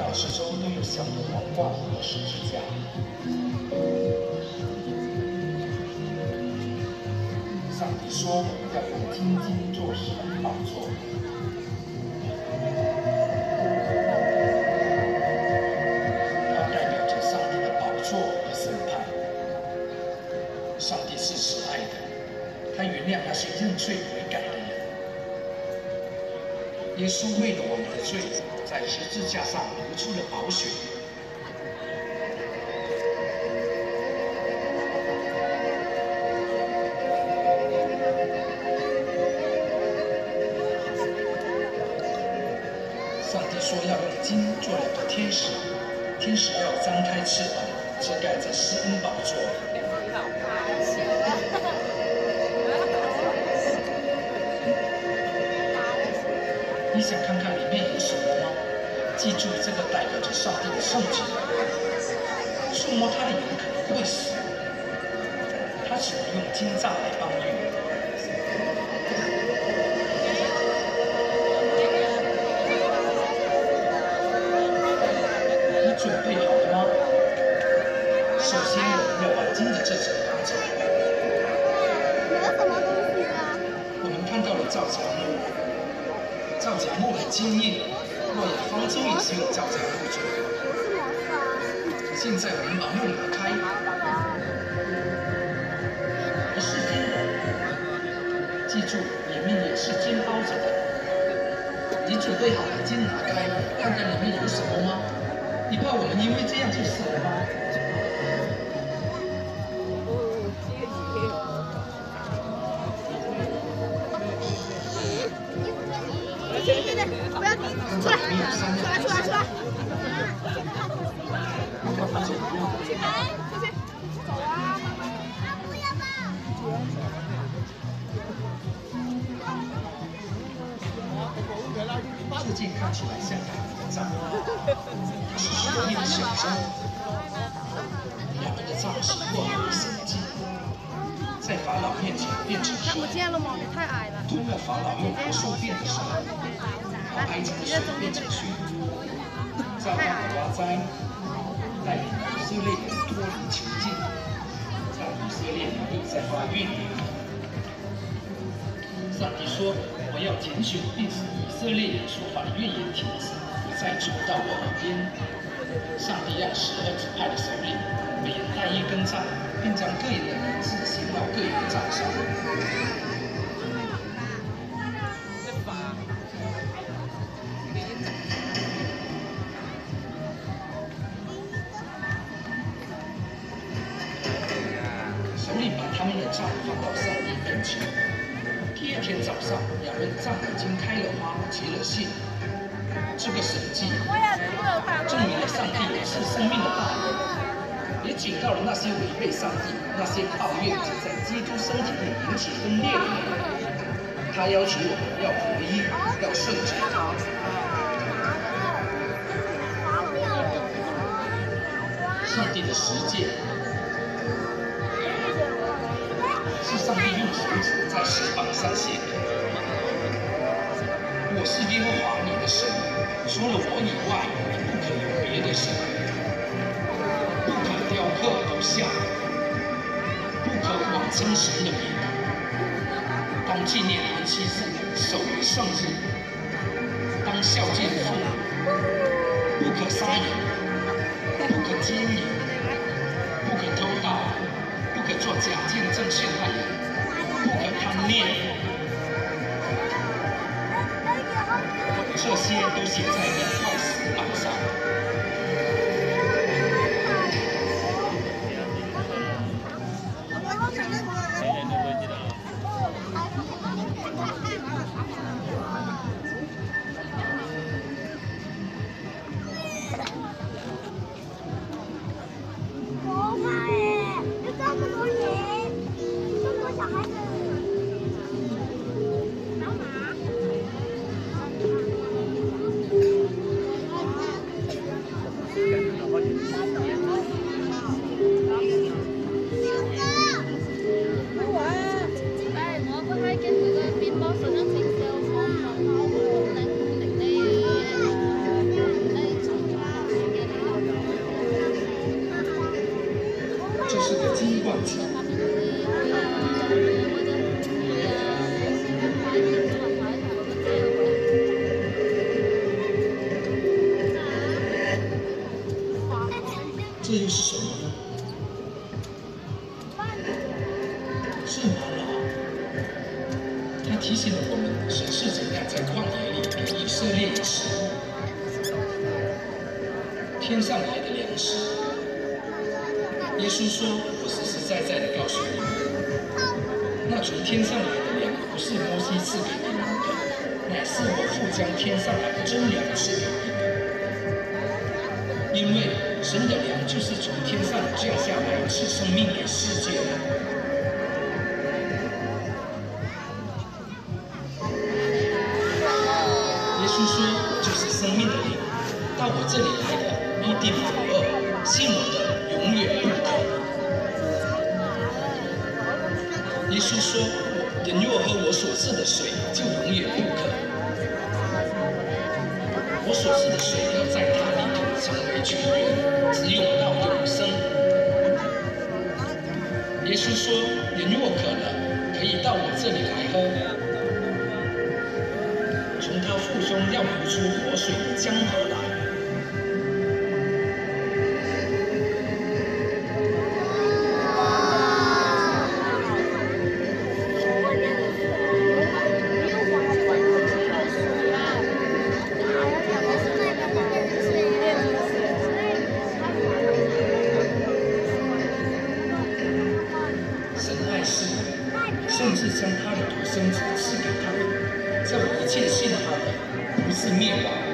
到四周都有小的皇冠和十字架。上帝说要用金金做石宝座。 上帝是慈爱的，他原谅那些认罪悔改的人。耶稣为了我们的罪，在十字架上流出了宝血。上帝说要用金做两个天使，天使要张开翅膀，遮盖着施恩宝座。 你想看看里面有什么吗？记住，这个代表着上帝的圣洁。触摸它的人可能会死，他只能用金杖来帮助。你准备好了吗？首先，我们要把金的这层拿走。 有什么东西啊？ 我们看到了造墙木。 造墙木很坚硬，诺亚方舟也是用造墙木做的。现在我们把木拿开，不是金的，记住，里面也是金包着的。你准备好把金拿开，看看里面有什么吗？你怕我们因为这样就死了吗？ 不要出来！出来！走啊！不要吧！ 这件看起来像海的杖，是神秘的象征。两人的杖是过海的神迹，在法老面前变成水。通过法老用魔术变的水。 埃及的水变成血，造访的挖灾，带领以色列人脱离囚禁，让以色列人又再发怨言。上帝说：“我要拣选并使以色列人所发的怨言停止，不再传到我耳边。”上帝让12支派的首领每人带一根杖，并将个人的名字写到个人的杖上。 首领把他们的杖放到上帝面前。第二天早上，两人杖已经开了花，结了杏。这个神迹证明了上帝是生命的大能，也警告了那些违背上帝、那些抱怨只在基督身体里引起分裂的人。他要求我们要合一，要顺从他。上帝的十诫。 是上帝用手指在石板上写的。我是耶和华你的神，除了我以外，你不可有别的神，不可雕刻偶像，不可妄称神的名。当纪念安息日，守为圣日。当孝敬父母，不可杀人，不可奸淫，不可偷盗。 不可作假见证陷害人，不可贪恋，这些都写在2块石板上。 这又是什么呢？是玛瑙。它提醒了我们，神是怎样在旷野里给以色列吃天上来的粮食。耶稣说：“我实实在在的告诉你们，那从天上来的粮，不是摩西赐给你们的，乃是我父将天上来的真粮赐给你们。因为神的粮就是从天上降下来赐生命给世界的。”耶稣说：“我就是生命的灵，到我这里来的必定不饿，信我的永远不渴。”耶稣说：“人若喝我所赐的水，就永远不渴。我所赐的水要在他里头成为泉源，直涌到永生。”耶稣说：“人若渴了，可以到我这里来喝。从他腹中要流出活水的江河来。”神爱世人，甚至将他的独生子赐给他们，叫一切信他的，不是灭亡，